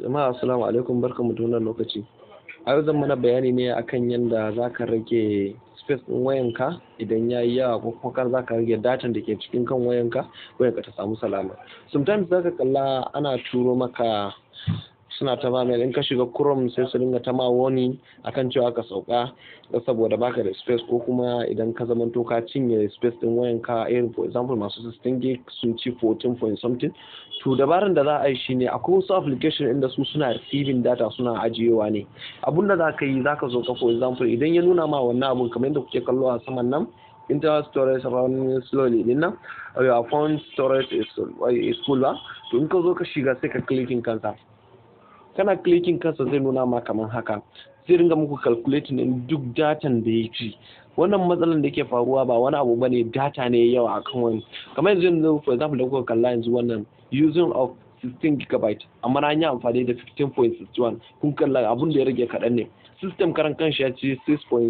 Jama'a assalamu alaikum, barkamu da wannan lokaci. A yau zan mana bayani ne akan yanda zaka rage space ɗin wayanka idan yayi yawa ko kuma kan zaka rage datan da ke cikin kan wayanka ta samu salama. Sometimes zaka kalla ana turo maka suna ta ba in ka shiga Chrome sai su dinga ta ma warning akan cewa ka sauka saboda baka da space, ko kuma idan ka zamanto ka cinye space din wayanka, irin for example masu 16 gig sun ci 14 point something. To dabaran da za a yi shine akwai wasu application inda su suna receiving data suna ajiyewa ne. Abun da za ka yi, za ka zo ka for example idan ya nuna ma wannan abun kamar yadda kuke kallo a saman nan, internal storage running slowly din nan, your phone storage is full ba, to in ka zo ka shiga sai ka clicking kansa. Kana clicking kansa zai nuna ma kamar haka, zai ringa muku calculating din duk datan da ya ci. Wannan matsalar da yake faruwa ba wani abu bane, data ne yawa akan wani. Kamar yanzu for example da kuka kalla yanzu wannan using of 16 gigabyte amma na yi amfani da 15.61, kun kalla abun da ya rage kaɗan ne. System karan kanshi ya ci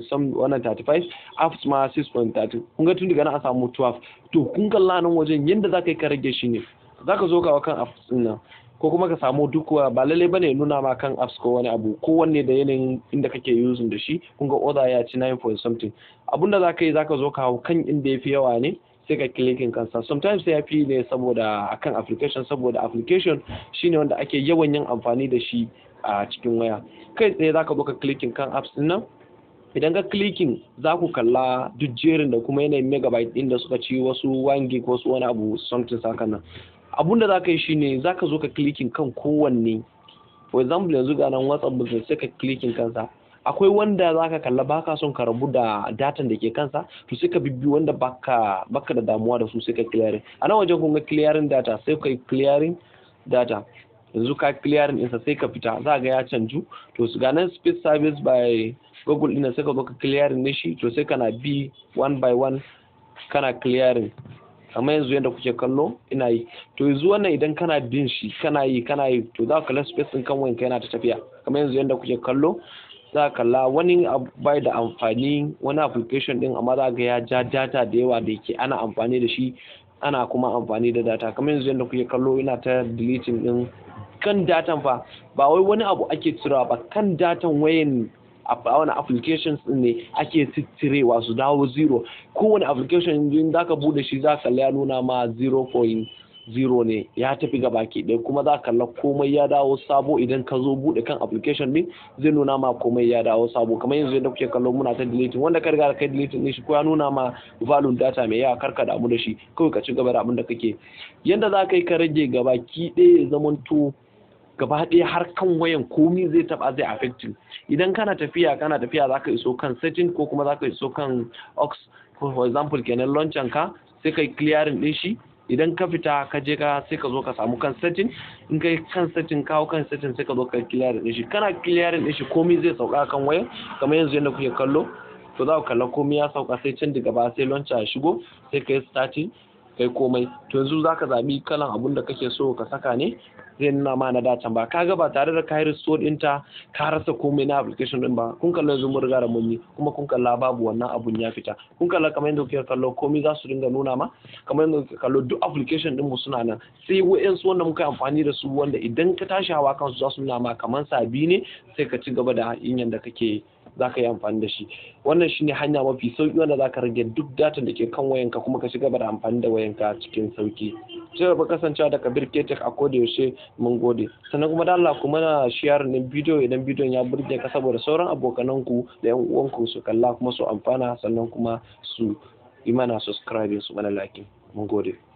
6.35, apps ma 6.30, kun ga tun daga nan a samu 12. To kun kalla nan wajen yanda za ka yi ka rage shi ne, za ka zo ka kan apps ɗin nan, ko kuma ka samu duk ba lalle bane nuna ma kan apps ko wani abu, kowanne da yanayin inda kake using da shi. Kun ga order ya ci 9 point something. Abunda za ka yi, za ka zo ka hau kan inda ya fi yawa ne sai ka clicking kansa. Sometimes ya fi ne saboda akan application, saboda application shine wanda ake yawan yin amfani da shi a cikin waya. Kai tsaye za ka zo ka clicking kan apps din nan. Idan ka clicking za ku kalla duk jerin da kuma yanayin megabyte din da suka ci, wasu 1 gig wasu wani abu something sakan nan. Abunda za ka yi shine za ka zo ka clicking kan kowanne. For example yanzu ga nan WhatsApp business sai ka clicking kansa. Akwai wanda za ka kalla baka son ka rabu da datan da ke kansa, to sai ka bibbi wanda baka da damuwa da su sai ka clearing. A nan wajen kun ga clearing data, sai ka clearing data. Yanzu ka clearing ɗinsa sai ka fita, za ga ya canju. To su ga nan speed service by Google ɗin sai ka zo ka clearing ne shi, to sai kana bi one by one kana clearing. Kamar yanzu yadda kuke kallo ina yi. To yanzu wannan idan kana bin shi kana yi to za ka kalla space ɗin kan wayanka yana ta tafiya. Kamar yanzu yadda kuke kallo, za ka kalla wani bai da amfani, wani application din amma za ga ya ja data da yawa da yake ana amfani da shi, ana kuma amfani da data. Kamar yanzu yadda kuke kallo ina ta deleting din kan datan fa, ba wai wani abu ake cirewa ba, kan datan wayan a wani applications din ne ake cirewa su dawo zero. Kowane application din za ka bude shi za ka kalla ya nuna ma 0.0 ne, ya tafi gaba ke ɗaya, kuma za ka kalla komai ya dawo sabo. Idan ka zo bude kan application din zai nuna ma komai ya dawo sabo. Kamar yanzu yadda kuke kallo muna ta deleting, wanda ka riga kai deleting din shi ko ya nuna ma value data mai yawa, karka damu da shi, kawai ka ci gaba da abin da kake. Yanda za ka yi ka rage gaba ki ɗaya ya zamanto gaba ɗaya har kan wayan komai zai taba, zai affecting. Idan kana tafiya za ka iso kan setting, ko kuma za ka iso kan aux, for example kenan launcher ka, sai kai clearing din shi. Idan ka fita ka je ka sai ka zo ka samu kan setting, in kai kan setting kawo kan setting sai ka zo ka clearing din shi. Kana clearing din shi komai zai sauka kan wayan. Kamar yanzu yadda kuke kallo, to za ku kalla komai ya sauka, sai can daga ba sai launcher ya shigo, sai kai starting kai komai. To yanzu za ka zabi kalan abun da kake so ka saka ne, zai nuna ma na datan ba. Kaga ba tare da kai restore ɗinta ka rasa komai na application din ba. Kun kalla yanzu mun riga da mun yi, kuma kun kalla babu wannan abun ya fita. Kun kalla kamar yadda kuke kallo komai za su dinga nuna ma, kamar yadda kuke kallo duk application din mu suna nan. Sai wayansu wanda muka amfani da su, wanda idan ka tashi hawa kansu za su nuna ma kamar sabi ne, sai ka ci gaba da yin yanda kake za ka yi amfani da shi. Wannan shine hanya mafi sauki wanda za ka rage duk datan da ke kan wayanka, kuma ka ci gaba da amfani da wayanka cikin sauki. Sai ba kasancewa da Kabir Ketek a koda yaushe, mun gode. Sannan kuma da Allah kuma na share din bidiyo idan bidiyon ya burge ka, saboda sauran abokananku da yan uwanku su kalla kuma su amfana, sannan kuma su yi mana subscribe su mana like. Mun gode.